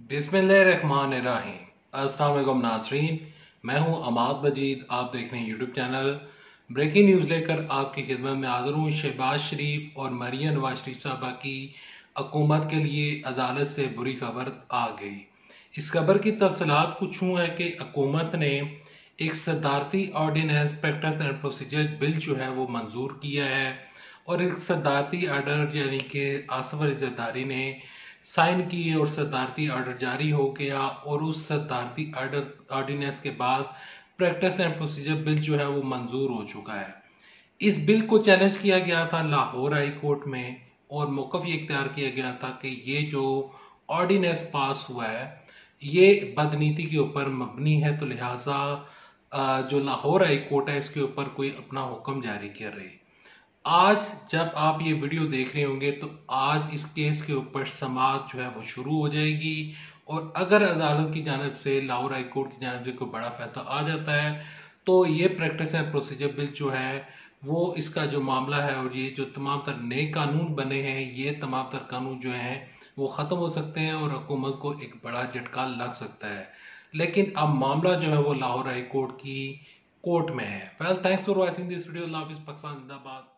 बिस्मिल्लाहिर्रहमानिर्रहीम। अस्सलाम वालेकुम नाज़रीन, मैं हूं मजीद। आप देख रहे हैं यूट्यूब चैनल। ब्रेकिंग न्यूज़ लेकर आपकी खिदमत में हाजिर हूं। शहबाज शरीफ और मरियम नवाज शरीफ साहबा की हुकूमत के लिए अदालत से बुरी खबर आ गई। इस खबर की तफसीलात कुछ यूं है कि हुकूमत ने एक सदारती ordinance practice and procedure bill जो है वो मंजूर किया है और एक सदारती आर्डर यानी कि आसफ जरदारी ने साइन किए और सदारती ऑर्डर जारी हो गया। और उस सदारती ऑर्डर ऑर्डिनेंस के बाद प्रैक्टिस एंड प्रोसीजर बिल जो है वो मंजूर हो चुका है। इस बिल को चैलेंज किया गया था लाहौर हाई कोर्ट में और मौकफ ये इख्तियार किया गया था कि ये जो ऑर्डिनेंस पास हुआ है ये बदनीति के ऊपर मबनी है, तो लिहाजा जो लाहौर हाई कोर्ट है इसके ऊपर कोई अपना हुक्म जारी कर रही। आज जब आप ये वीडियो देख रहे होंगे तो आज इस केस के ऊपर समाअत जो है वो शुरू हो जाएगी और अगर अदालत की जानिब से लाहौर हाई कोर्ट की जानिब से कोई बड़ा फैसला आ जाता है तो ये प्रैक्टिस एंड प्रोसीजर बिल जो है वो इसका जो मामला है और ये जो तमाम तर नए कानून बने हैं ये तमाम तर कानून जो हैं वो ख़त्म हो सकते हैं और हुकूमत को एक बड़ा झटका लग सकता है। लेकिन अब मामला जो है वो लाहौर हाई कोर्ट की कोर्ट में है। Well, thanks for watching this video. अल्लाह हाफिज़। पाकिस्तान जिंदाबाद।